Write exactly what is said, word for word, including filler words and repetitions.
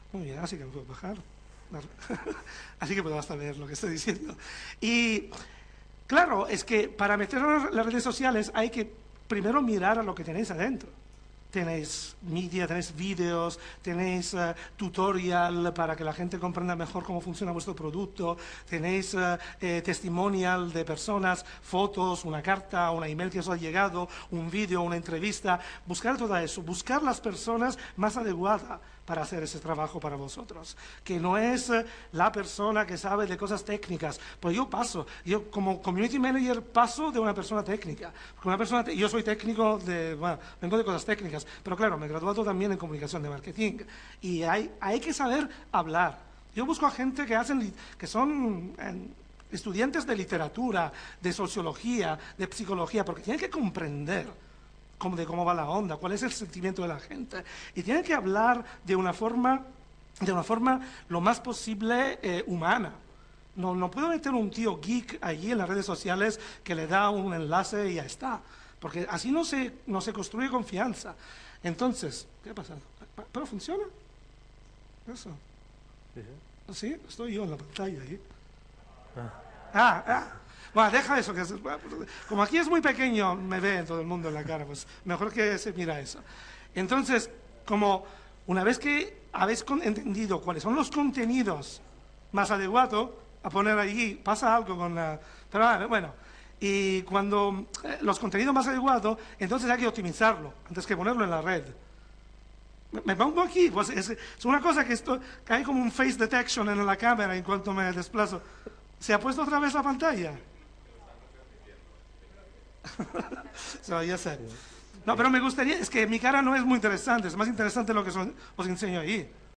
Muy bien, así que me puedo bajar. Así que puedo hasta ver lo que estoy diciendo. Y claro, es que para meter las redes sociales hay que primero mirar a lo que tenéis adentro. Tenéis media, tenéis vídeos, tenéis uh, tutorial para que la gente comprenda mejor cómo funciona vuestro producto, tenéis uh, eh, testimonial de personas, fotos, una carta, una email que os ha llegado, un vídeo, una entrevista. Buscar todo eso, buscar las personas más adecuadas para hacer ese trabajo para vosotros, que no es uh, la persona que sabe de cosas técnicas. Pues yo paso, yo como community manager paso de una persona técnica, porque una persona, yo soy técnico, de, bueno, vengo de cosas técnicas, pero claro, me he graduado también en comunicación de marketing y hay, hay que saber hablar. Yo busco a gente que, hacen, que son eh, estudiantes de literatura, de sociología, de psicología, porque tienen que comprender cómo, de cómo va la onda, cuál es el sentimiento de la gente, y tienen que hablar de una forma, de una forma lo más posible eh, humana. No, no puedo meter un tío geek allí en las redes sociales que le da un enlace y ya está, porque así no se, no se construye confianza. Entonces, ¿qué ha pasado? ¿Pero funciona? Eso. Sí, sí. ¿Sí? Estoy yo en la pantalla ahí. Ah. Ah, ah. Bueno, deja eso, que es, como aquí es muy pequeño, me ve todo el mundo en la cara, pues mejor que se mira eso. Entonces, como una vez que habéis entendido cuáles son los contenidos más adecuados, a poner allí, pasa algo con la... Pero bueno, y cuando eh, los contenidos más adecuados, entonces hay que optimizarlo, antes que ponerlo en la red. Me, me pongo aquí, pues es, es una cosa que, esto, que hay como un face detection en la cámara en cuanto me desplazo. ¿Se ha puesto otra vez la pantalla? So, ya sé. No, pero me gustaría, es que mi cara no es muy interesante, es más interesante lo que son, os enseño ahí.